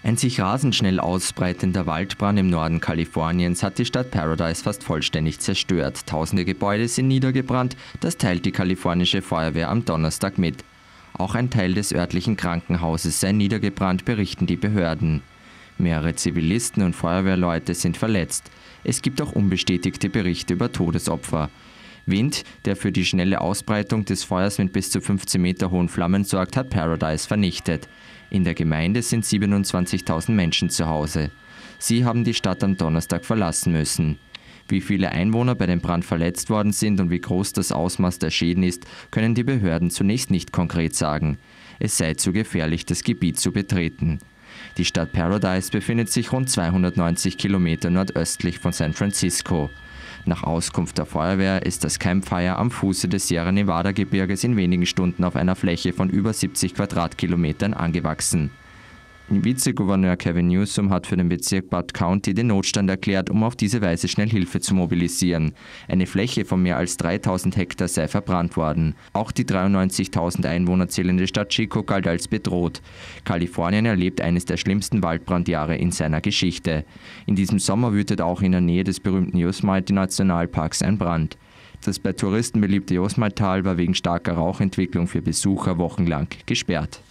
Ein sich rasend schnell ausbreitender Waldbrand im Norden Kaliforniens hat die Stadt Paradise fast vollständig zerstört. Tausende Gebäude sind niedergebrannt, das teilt die kalifornische Feuerwehr am Donnerstag mit. Auch ein Teil des örtlichen Krankenhauses sei niedergebrannt, berichten die Behörden. Mehrere Zivilisten und Feuerwehrleute sind verletzt. Es gibt auch unbestätigte Berichte über Todesopfer. Wind, der für die schnelle Ausbreitung des Feuers mit bis zu 15 Meter hohen Flammen sorgt, hat Paradise vernichtet. In der Gemeinde sind 27.000 Menschen zu Hause. Sie haben die Stadt am Donnerstag verlassen müssen. Wie viele Einwohner bei dem Brand verletzt worden sind und wie groß das Ausmaß der Schäden ist, können die Behörden zunächst nicht konkret sagen. Es sei zu gefährlich, das Gebiet zu betreten. Die Stadt Paradise befindet sich rund 290 Kilometer nordöstlich von San Francisco. Nach Auskunft der Feuerwehr ist das Campfire am Fuße des Sierra Nevada-Gebirges in wenigen Stunden auf einer Fläche von über 70 Quadratkilometern angewachsen. Vizegouverneur Gavin Newsom hat für den Bezirk Butte County den Notstand erklärt, um auf diese Weise schnell Hilfe zu mobilisieren. Eine Fläche von mehr als 3000 Hektar sei verbrannt worden. Auch die 93.000 Einwohner zählende Stadt Chico galt als bedroht. Kalifornien erlebt eines der schlimmsten Waldbrandjahre in seiner Geschichte. In diesem Sommer wütet auch in der Nähe des berühmten Yosemite-Nationalparks ein Brand. Das bei Touristen beliebte Yosemite-Tal war wegen starker Rauchentwicklung für Besucher wochenlang gesperrt.